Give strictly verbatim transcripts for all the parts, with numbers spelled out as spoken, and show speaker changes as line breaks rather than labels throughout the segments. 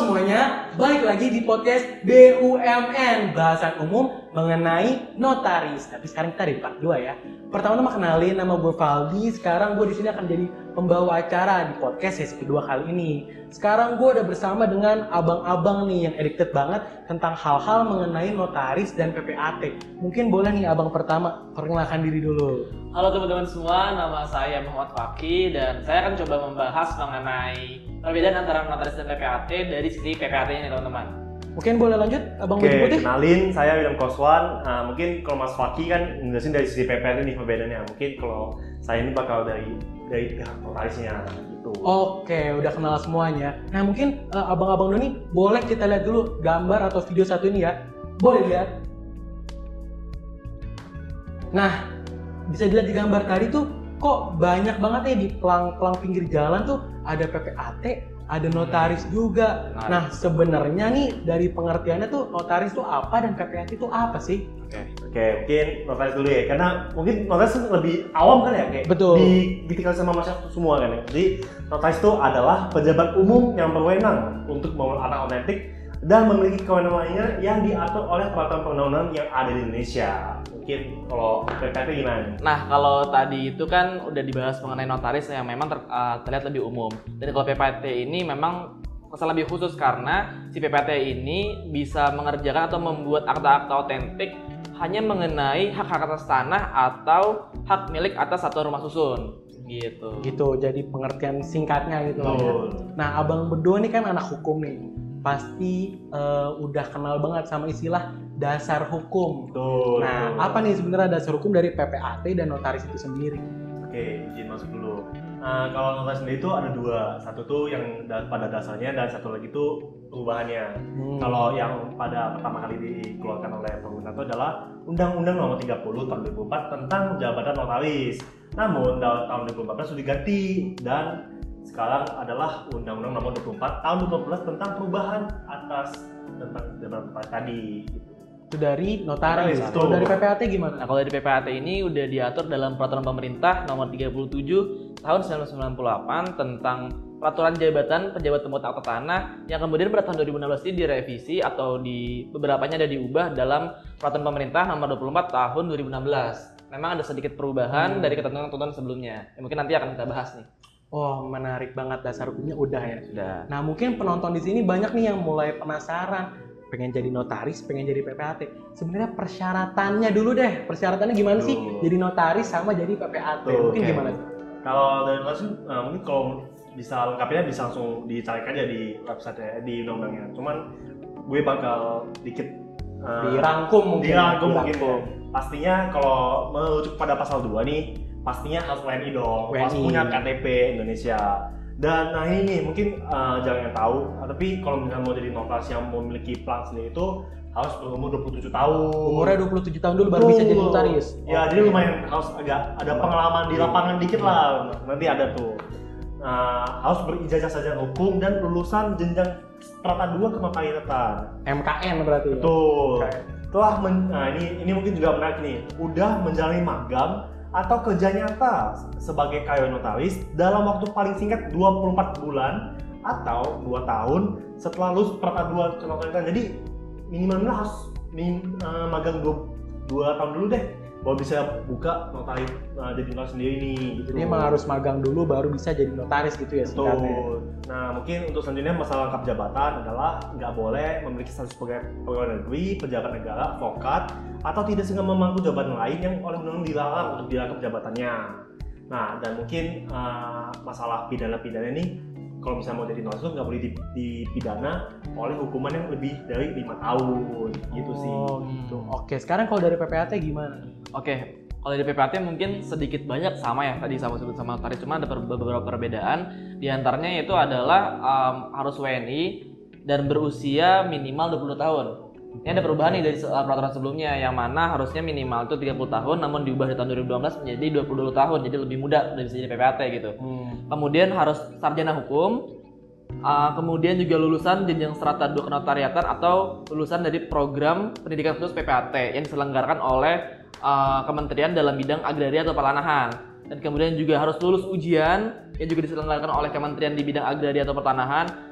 semuanya, balik lagi di podcast B U M N, bahasan umum mengenai notaris. Tapi sekarang kita di part dua ya. Pertama-tama kenalin, nama gue Valdi. Sekarang gue di sini akan jadi pembawa acara di podcast sesi kedua kali ini. Sekarang gue udah bersama dengan abang-abang nih yang addicted banget tentang hal-hal mengenai notaris dan P P A T. Mungkin boleh nih abang pertama perkenalkan diri dulu.
Halo teman-teman semua, nama saya Muhammad Fakih dan saya akan coba membahas mengenai perbedaan antara notaris dan P P A T dari sisi P P A T-nya nih teman-teman.
Mungkin boleh lanjut, abang
Oke,
putih.
kenalin, saya William Koswan. Uh, mungkin kalau Mas Fakih kan ngejelasin dari sisi P P A T nih perbedaannya. Mungkin kalau saya ini bakal dari dari pihak notarisnya gitu.
Oke, udah kenal semuanya. Nah mungkin uh, abang-abang dulu nih, boleh kita lihat dulu gambar atau video satu ini ya. Boleh lihat. Nah, bisa dilihat di gambar tadi tuh, kok banyak banget ya di pelang-pelang pinggir jalan tuh ada P P A T, ada notaris juga.
Nah,
Nah sebenarnya nih dari pengertiannya tuh notaris tuh apa dan P P A T itu apa sih?
Oke.
Oke, mungkin notaris dulu ya, karena mungkin notaris itu lebih awam kan ya, kayak
Betul.
di dikenal sama masyarakat semua kan ya. Jadi notaris itu adalah pejabat umum yang berwenang untuk membuat akta otentik dan memiliki kewenangan lainnya yang diatur oleh peraturan perundang-undangan yang ada di Indonesia. Mungkin kalau P P A T gimana?
Nah, kalau tadi itu kan udah dibahas mengenai notaris yang memang ter, uh, terlihat lebih umum. Dan kalau P P A T ini memang kesan lebih khusus karena si P P A T ini bisa mengerjakan atau membuat akta-akta otentik hanya mengenai hak-hak atas tanah atau hak milik atas satu rumah susun. Gitu.
Gitu, jadi pengertian singkatnya gitu lah ya.
Betul.
Nah abang berdua nih kan anak hukum nih, pasti uh, udah kenal banget sama istilah dasar hukum.
Betul.
Nah apa nih sebenarnya dasar hukum dari P P A T dan notaris itu sendiri?
Oke, izin masuk dulu. Nah, kalau notaris sendiri itu ada dua, satu tuh yang da- pada dasarnya dan satu lagi tuh perubahannya.
Hmm.
Kalau yang pada pertama kali dikeluarkan oleh pemerintah itu adalah Undang-Undang Nomor tiga puluh Tahun dua ribu empat tentang jabatan notaris. Namun tahun dua ribu empat belas sudah diganti dan sekarang adalah Undang-Undang Nomor dua puluh empat Tahun dua ribu empat belas tentang perubahan atas tentang jabatan notaris tadi. Gitu.
Itu dari notaris.
Notaris,
Kalau
betul.
dari P P A T gimana?
Nah, kalau dari P P A T ini udah diatur dalam peraturan pemerintah nomor tiga puluh tujuh tahun seribu sembilan ratus sembilan puluh delapan tentang peraturan jabatan pejabat pembuat akta tanah yang kemudian pada tahun dua ribu enam belas ini direvisi atau di beberapanya ada diubah dalam peraturan pemerintah nomor dua puluh empat tahun dua ribu enam belas. Memang ada sedikit perubahan hmm. dari ketentuan-ketentuan sebelumnya. Ya, mungkin nanti akan kita bahas nih.
Oh menarik banget, dasar hukumnya udah ya.
Sudah.
Nah mungkin penonton di sini banyak nih yang mulai penasaran, pengen jadi notaris, pengen jadi P P A T. Sebenarnya persyaratannya dulu deh, persyaratannya gimana sih
Tuh.
jadi notaris sama jadi P P A T?
Tuh,
Mungkin
oke.
gimana?
Kalau dari notaris, uh, mungkin kalau bisa lengkapnya bisa langsung dicari aja di website di undang-undangnya. Cuman gue bakal dikit uh,
Dirangkum mungkin.
dirangkum mungkin.
Dirangkum.
Pastinya kalau merujuk pada pasal dua nih, pastinya harus W N I dong,
W N I.
harus punya K T P Indonesia. Dan nah ini nih mungkin uh, jarang yang tahu, tapi kalau misalnya mau jadi notaris yang memiliki pelang sendiri itu harus berumur dua puluh tujuh tahun.
Umurnya dua puluh tujuh tahun dulu baru bisa jadi notaris.
Ya, jadi lumayan harus agak ada pengalaman di lapangan dikit lah. Nanti ada tuh. Nah, harus berijazah sarjana hukum dan lulusan jenjang strata dua kenotariatan.
M K N berarti. Ya?
Betul.
Oke.
Telah men, nah ini ini mungkin juga menarik nih. Udah menjalani magang atau kerja nyata sebagai karyawan notaris dalam waktu paling singkat dua puluh empat bulan atau dua tahun setelah lulus strata dua kenotariatan. Jadi minimalnya harus min, uh, magang dua tahun dulu deh baru bisa buka notaris uh, jadi notaris sendiri nih gitu.
Jadi emang harus magang dulu baru bisa jadi notaris gitu ya singkatnya.
Betul. Nah mungkin untuk selanjutnya masalah lengkap jabatan adalah nggak boleh memiliki status sebagai pegawai negeri, pejabat negara, advokat, atau tidak sengaja memangku jabatan lain yang oleh undang-undang dilarang untuk dirangkap jabatannya. Nah dan mungkin uh, masalah pidana-pidana ini kalau misalnya mau jadi notaris itu nggak boleh dipidana oleh hukuman yang lebih dari lima tahun gitu sih.
Oh gitu. Oke, sekarang kalau dari P P A T gimana?
Oke, kalau dari P P A T mungkin sedikit banyak sama ya tadi sama sebut sama notaris, cuma ada per- beberapa perbedaan. Di antaranya itu adalah um, harus W N I dan berusia minimal dua puluh tahun. Ini ada perubahan nih dari uh, peraturan sebelumnya yang mana harusnya minimal itu tiga puluh tahun namun diubah di tahun dua ribu dua belas menjadi dua puluh dua tahun, jadi lebih mudah dari sisi P P A T gitu.
Hmm.
Kemudian harus sarjana hukum. Uh, kemudian juga lulusan jenjang strata dua kenotariatan atau lulusan dari program pendidikan khusus P P A T yang diselenggarakan oleh uh, Kementerian dalam bidang agraria atau pertanahan. Dan kemudian juga harus lulus ujian yang juga diselenggarakan oleh Kementerian di bidang agraria atau pertanahan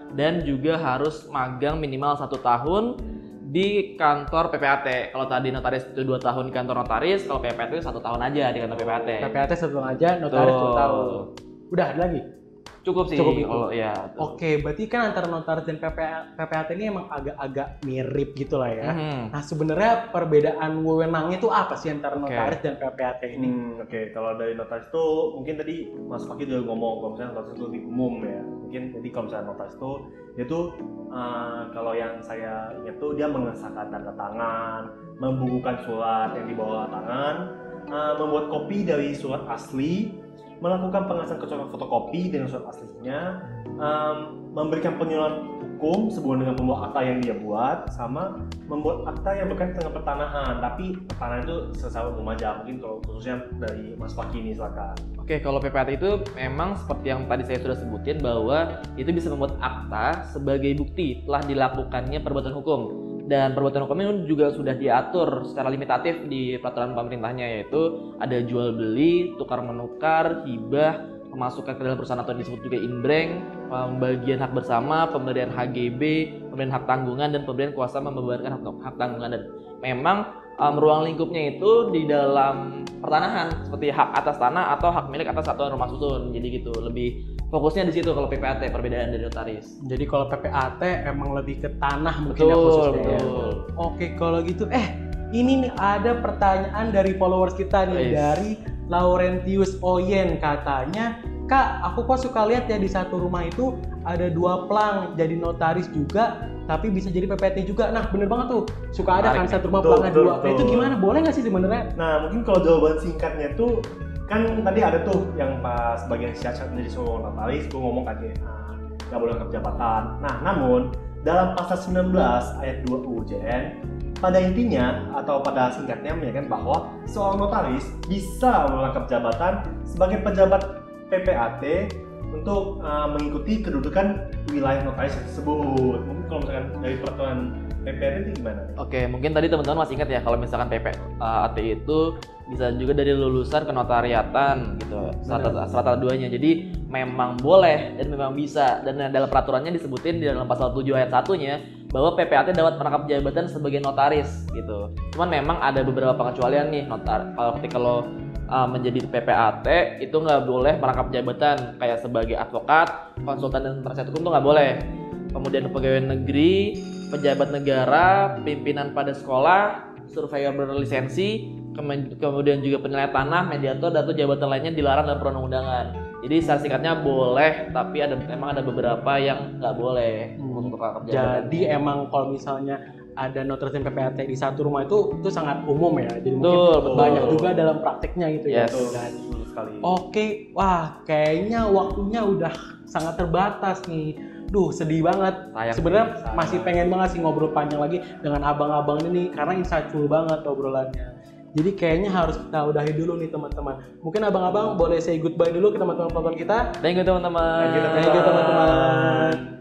dan juga harus magang minimal satu tahun di kantor P P A T. Kalau tadi notaris itu dua tahun di kantor notaris, kalau P P A T itu satu tahun aja di kantor P P A T.
P P A T satu tahun aja, notaris dua tahun. Udah ada lagi?
Cukup sih.
Cukup itu.
Kalau ya.
Oke, berarti kan antara notaris dan P P A T ini emang agak-agak mirip gitu lah ya.
Mm-hmm.
Nah sebenarnya perbedaan wewenangnya itu apa sih antara
Oke.
notaris dan P P A T ini?
Hmm, Oke, kalau dari notaris itu mungkin tadi Mas Fakih udah ngomong kalau misalnya notaris itu lebih umum ya. Mungkin jadi kalau misalnya notaris itu dia tuh uh, kalau yang saya ingat tuh dia mengesahkan tanda tangan, membukukan surat yang dibawa tangan, uh, membuat kopi dari surat asli, melakukan pengasahan kecocokan fotokopi dengan surat aslinya, um, memberikan penyuluhan hukum sebelum dengan membuat akta yang dia buat, sama membuat akta yang berkaitan dengan pertanahan. Tapi pertanahan itu secara umum aja, mungkin kalau khususnya dari Mas Fakih ini silakan.
Oke, kalau P P A T itu memang seperti yang tadi saya sudah sebutin bahwa itu bisa membuat akta sebagai bukti telah dilakukannya perbuatan hukum. Dan perbuatan hukum ini juga sudah diatur secara limitatif di peraturan pemerintahnya, yaitu ada jual beli, tukar menukar, hibah, pemasukan ke dalam perusahaan atau disebut juga inbreng, pembagian hak bersama, pemberian H G B, pemberian hak tanggungan, dan pemberian kuasa membebankan hak, hak tanggungan. Dan memang um, ruang lingkupnya itu di dalam pertanahan seperti hak atas tanah atau hak milik atas satuan rumah susun. Jadi gitu, lebih fokusnya di situ kalau P P A T, perbedaan dari notaris.
Jadi kalau P P A T emang lebih ke tanah mungkin
Betul,
ya khususnya. ya.
betul.
Oke, kalau gitu eh ini nih ada pertanyaan dari followers kita nih,
Yes.
dari Laurentius Oyen. Katanya, Kak, aku kok suka lihat ya di satu rumah itu ada dua plang jadi notaris juga, tapi bisa jadi P P A T juga. Nah bener banget tuh, suka ada kan
Menarik.
satu rumah
Betul,
plangnya
betul,
dua. Nah itu
betul.
gimana? Boleh nggak sih sebenarnya?
Nah, mungkin kalau jawaban singkatnya tuh kan tadi ada tuh yang pas bagian syarat menjadi seorang notaris, gue ngomong kan ya, ah, nggak boleh lengkap jabatan. Nah, namun dalam pasal sembilan belas ayat dua U J N pada intinya atau pada singkatnya menyatakan bahwa seorang notaris bisa melengkap jabatan sebagai pejabat P P A T untuk uh, mengikuti kedudukan wilayah notaris tersebut. Mungkin kalau misalkan dari peraturan P P A T itu gimana?
Oke, mungkin tadi teman-teman masih ingat ya kalau misalkan P P A T itu bisa juga dari lulusan kenotariatan gitu, serata serata duanya. Jadi memang boleh dan memang bisa, dan dalam peraturannya disebutin di dalam pasal tujuh ayat satunya bahwa P P A T dapat merangkap jabatan sebagai notaris gitu. Cuman memang ada beberapa pengecualian nih notar. Kalau ketika lo uh, menjadi P P A T itu nggak boleh merangkap jabatan kayak sebagai advokat, konsultan dan penasihat hukum tuh nggak boleh. Kemudian pegawai negeri, pejabat negara, pimpinan pada sekolah, surveyor berlisensi, kemudian juga penilai tanah, mediator, dan atau jabatan lainnya dilarang dalam perundang-undangan. Jadi secara singkatnya boleh, tapi ada memang ada beberapa yang nggak boleh
Hmm.
untuk rangkap jabatan.
Jadi emang kalau misalnya ada notaris dan P P A T di satu rumah itu itu sangat umum ya. Jadi
Betul,
mungkin
betul.
banyak juga dalam praktiknya gitu ya.
Yes.
Betul,
Dan
betul sekali.
oke, wah kayaknya waktunya udah sangat terbatas nih. Duh, sedih banget.
Sayang
Sebenarnya
sih, sayang.
masih pengen banget sih ngobrol panjang lagi dengan abang-abang ini karena insightful banget obrolannya. Jadi kayaknya harus kita udahi dulu nih teman-teman. Mungkin abang-abang boleh say goodbye dulu ke teman-teman penonton kita.
Thank you teman-teman.
Thank you,
Thank you teman-teman.